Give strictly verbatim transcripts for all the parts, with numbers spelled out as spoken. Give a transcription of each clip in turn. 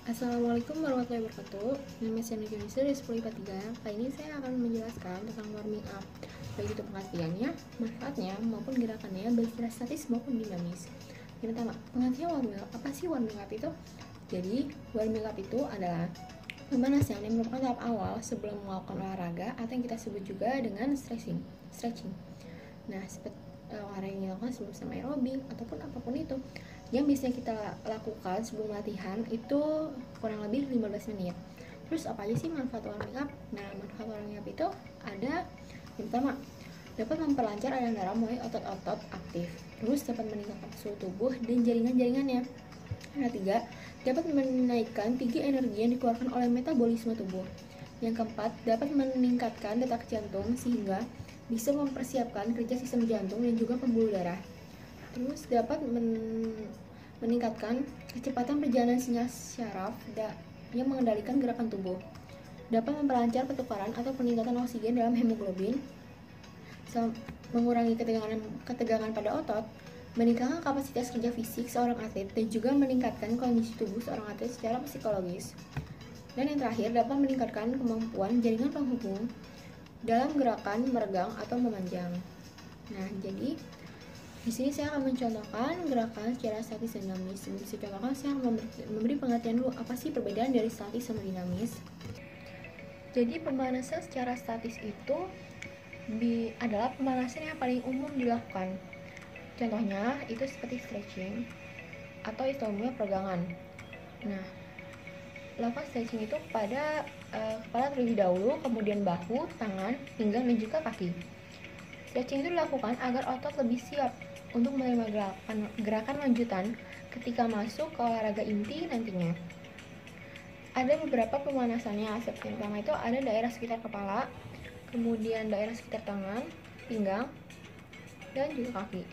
Assalamualaikum warahmatullahi wabarakatuh. Nama saya Niki Yusri dari sepuluh I P A tiga. Kali ini saya akan menjelaskan tentang warming up, baik itu pengertiannya, manfaatnya, maupun gerakannya baik secara statis maupun dinamis. Yang pertama, pengertian warming up. Apa sih warming up itu? Jadi, warming up itu adalah pemanasan yang merupakan tahap awal sebelum melakukan olahraga atau yang kita sebut juga dengan stretching. Stretching. Nah, seperti olahraga yang dilakukan sebelum sama aerobik ataupun apapun itu yang biasanya kita lakukan sebelum latihan itu kurang lebih lima belas menit. Terus apa aja sih manfaat warming up? Nah, manfaat warming up itu ada yang pertama, dapat memperlancar aliran darah melalui otot-otot aktif. Terus dapat meningkatkan suhu tubuh dan jaringan-jaringannya. Yang ketiga, dapat menaikkan tinggi energi yang dikeluarkan oleh metabolisme tubuh. Yang keempat, dapat meningkatkan detak jantung sehingga bisa mempersiapkan kerja sistem jantung dan juga pembuluh darah. Terus dapat men- meningkatkan kecepatan perjalanan sinyal syaraf yang mengendalikan gerakan tubuh. Dapat memperlancar pertukaran atau peningkatan oksigen dalam hemoglobin, mengurangi ketegangan, ketegangan pada otot, meningkatkan kapasitas kerja fisik seorang atlet, dan juga meningkatkan kondisi tubuh seorang atlet secara psikologis. Dan yang terakhir, dapat meningkatkan kemampuan jaringan penghubung dalam gerakan meregang atau memanjang. Nah, jadi di sini saya akan mencontohkan gerakan secara statis dan dinamis. Sebelum saya contohkan, saya akan memberi pengertian dulu apa sih perbedaan dari statis sama dinamis. Jadi pemanasan secara statis itu di, adalah pemanasan yang paling umum dilakukan. Contohnya itu seperti stretching atau istilahnya peregangan. Nah, lakukan stretching itu pada uh, kepala terlebih dahulu, kemudian bahu, tangan, pinggang, dan juga kaki. Stretching itu dilakukan agar otot lebih siap untuk menerima gerakan, gerakan lanjutan ketika masuk ke olahraga inti nantinya. Ada beberapa pemanasannya. Seperti yang pertama itu ada daerah sekitar kepala, kemudian daerah sekitar tangan, pinggang, dan juga kaki.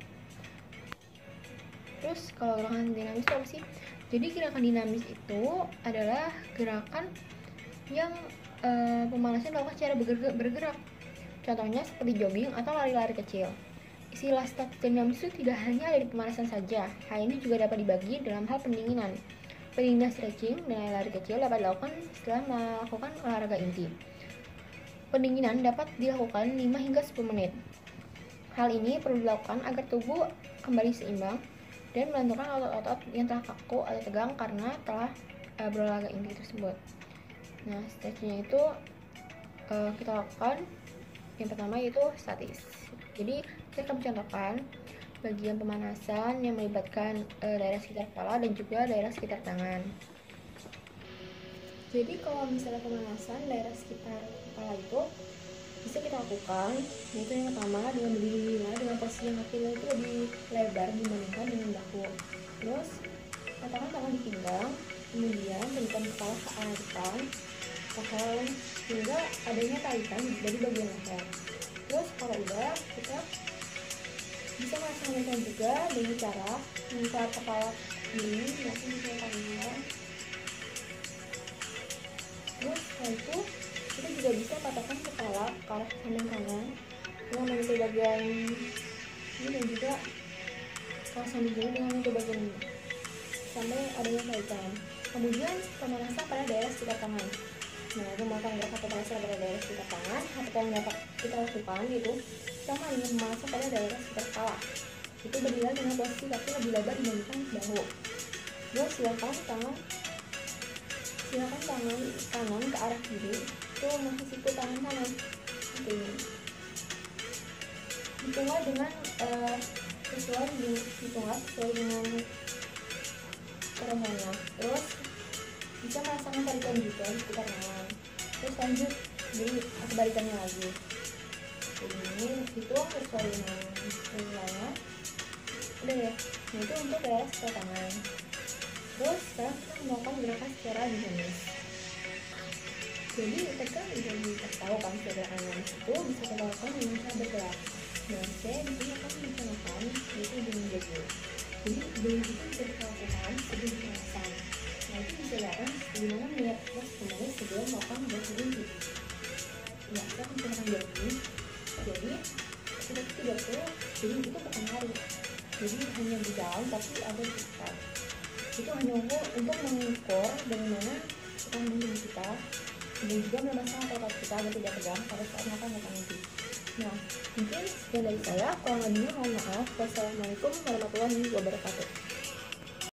Terus kalau gerakan dinamis itu apa sih? Jadi gerakan dinamis itu adalah gerakan yang e, pemanasan dilakukan secara bergerak, bergerak. Contohnya seperti jogging atau lari-lari kecil. Istilah statis dan dinamis itu tidak hanya ada di pemanasan saja. Hal ini juga dapat dibagi dalam hal pendinginan. Pendinginan stretching dan lari kecil dapat dilakukan setelah melakukan olahraga inti. Pendinginan dapat dilakukan lima hingga sepuluh menit. Hal ini perlu dilakukan agar tubuh kembali seimbang dan menentukan otot-otot yang telah kaku atau tegang karena telah uh, berolahraga inti tersebut. Nah, stretchingnya itu uh, kita lakukan yang pertama yaitu statis. Jadi saya akan mencontohkan bagian pemanasan yang melibatkan e, daerah sekitar kepala dan juga daerah sekitar tangan. Jadi kalau misalnya pemanasan daerah sekitar kepala itu bisa kita lakukan, yaitu yang pertama dengan berdiri dengan posisi yang kaki itu lebih lebar dibandingkan dengan bahu. Terus letakkan tangan di pinggang, kemudian berikan kepala ke arah depan, tahan hingga adanya tarikan dari bagian leher. Terus kalau udah, kita bisa melaksanakan juga dengan cara mengangkat kepala ini maupun di tangan. Terus setelah itu kita juga bisa patahkan kepala ke arah samping kanan dengan menyentuh bagian ini dan juga ke arah samping kiri dengan menyentuh bagian ini sampai adanya tarikan. Kemudian pemanasan pada daerah sekitar tangan. Nah, itu melakukan gerakan pemanasan pada daerah sekitar tangan. Apa yang dapat kita lakukan itu sama dengan pemanasan pada daerah sekitar kepala. Itu berdiri dengan posisi kaki lebih lebar dibandingkan bahu. Terus silakan tangan, silakan tangan kanan ke arah kiri. Itu masih siku tangan kanan. Seperti ini. Hitunglah dengan uh, sesuai hitunglah sesuai dengan kerendahannya. Terus bisa merasakan tarikan juga di sekitar tangan. Terus lanjut di kebalikannya lagi. Ini hitung sesuai dengan nilainya. Udah ya. Nah, itu untuk daerah sekitar tangan. Terus sekarang kita melakukan gerakan secara dinamis. Jadi ketika bisa diketahui kan gerakan dinamis itu bisa kita lakukan dengan cara bergerak. Dan saya di sini akan mencontohkan yaitu dengan jogging. Jadi jogging itu bisa kita lakukan sebelum pemanasan. Nah, itu bisa dilakukan gimana melihat terus kembali sebelum melakukan gerakan inti. Ya, kita akan melakukan jogging. Jadi kita tidak perlu jadi itu bukan lari. Jadi hanya berjalan tapi ada di sekitar. Itu hanya untuk untuk mengukur kita melindungi kita dan juga melepaskan otot kita agar tidak tegang pada saat makan makan itu. Nah, mungkin sekian dari saya. Kurang lebihnya mohon maaf. Wassalamualaikum warahmatullahi wabarakatuh.